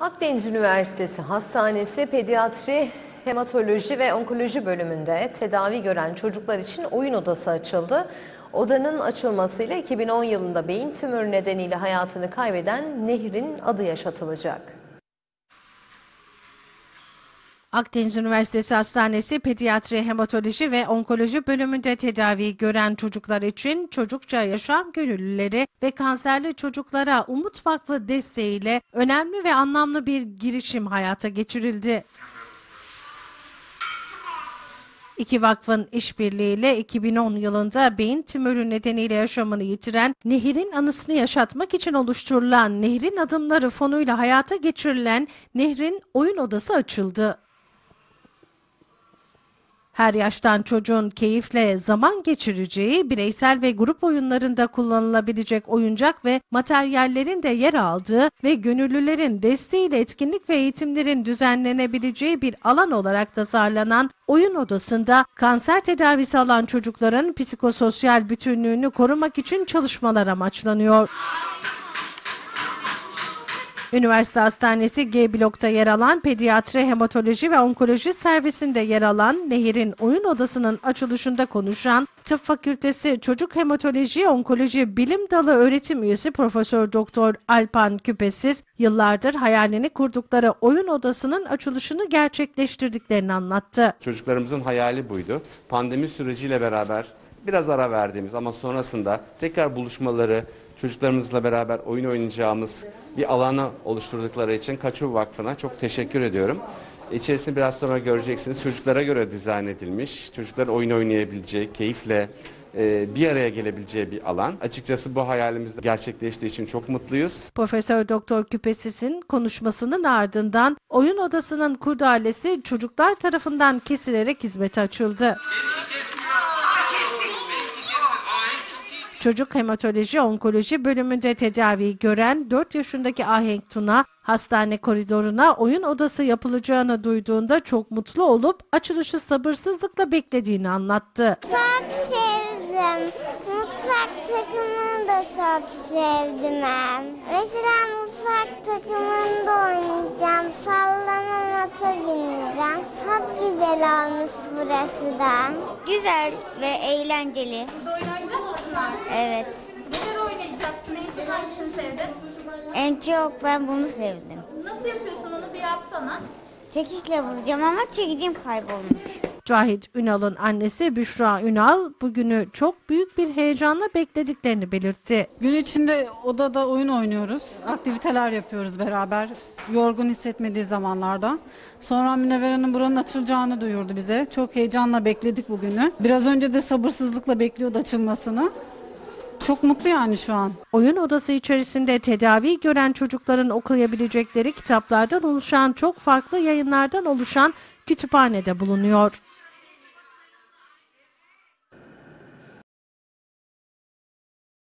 Akdeniz Üniversitesi Hastanesi Pediatri, Hematoloji ve Onkoloji bölümünde tedavi gören çocuklar için oyun odası açıldı. Odanın açılmasıyla 2010 yılında beyin tümörü nedeniyle hayatını kaybeden Nehir'in adı yaşatılacak. Akdeniz Üniversitesi Hastanesi Pediatri, Hematoloji ve Onkoloji bölümünde tedavi gören çocuklar için Çocukça Yaşam Gönüllüleri ve kanserli çocuklara Umut Vakfı desteğiyle önemli ve anlamlı bir girişim hayata geçirildi. İki vakfın işbirliğiyle 2010 yılında beyin tümörü nedeniyle yaşamını yitiren Nehir'in anısını yaşatmak için oluşturulan Nehir'in Adımları fonuyla hayata geçirilen Nehir'in oyun odası açıldı. Her yaştan çocuğun keyifle zaman geçireceği, bireysel ve grup oyunlarında kullanılabilecek oyuncak ve materyallerin de yer aldığı ve gönüllülerin desteğiyle etkinlik ve eğitimlerin düzenlenebileceği bir alan olarak tasarlanan oyun odasında kanser tedavisi alan çocukların psikososyal bütünlüğünü korumak için çalışmalar amaçlanıyor. Üniversite Hastanesi G blokta yer alan Pediatri, Hematoloji ve Onkoloji servisinde yer alan Nehir'in oyun odasının açılışında konuşan Tıp Fakültesi Çocuk Hematoloji Onkoloji Bilim Dalı öğretim üyesi Profesör Doktor Alpan Küpesiz, yıllardır hayalini kurdukları oyun odasının açılışını gerçekleştirdiklerini anlattı. Çocuklarımızın hayali buydu. Pandemi süreciyle beraber biraz ara verdiğimiz ama sonrasında tekrar buluşmaları, çocuklarımızla beraber oyun oynayacağımız bir alanı oluşturdukları için Kaçu Vakfı'na çok teşekkür ediyorum. İçerisini biraz sonra göreceksiniz. Çocuklara göre dizayn edilmiş, çocukların oyun oynayabileceği, keyifle bir araya gelebileceği bir alan. Açıkçası bu hayalimiz gerçekleştiği için çok mutluyuz. Profesör Doktor Küpesiz'in konuşmasının ardından oyun odasının kurdalesi çocuklar tarafından kesilerek hizmete açıldı. Çocuk Hematoloji Onkoloji bölümünde tedavi gören 4 yaşındaki Ahenk Tuna, hastane koridoruna oyun odası yapılacağını duyduğunda çok mutlu olup açılışı sabırsızlıkla beklediğini anlattı. Çok sevdim. Mutfak takımını da çok sevdim hem. Mesela mutfak takımında oynayacağım. Sallanan ata bineceğim. Çok güzel olmuş burası da. Güzel ve eğlenceli. Burada oynayacak mısın artık? Evet. Neler oynayacaksın? En çok hangisini sevdin? En çok ben bunu sevdim. Nasıl yapıyorsun onu bir yapsana. Çekişle vuracağım ama çekicim kaybolmuş. Cahit Ünal'ın annesi Büşra Ünal bugünü çok büyük bir heyecanla beklediklerini belirtti. Gün içinde odada oyun oynuyoruz, aktiviteler yapıyoruz beraber, yorgun hissetmediği zamanlarda. Sonra Münevver Hanım buranın açılacağını duyurdu bize. Çok heyecanla bekledik bugünü. Biraz önce de sabırsızlıkla bekliyordu açılmasını. Çok mutlu yani şu an. Oyun odası içerisinde tedavi gören çocukların okuyabilecekleri kitaplardan oluşan çok farklı yayınlardan oluşan kütüphanede bulunuyor.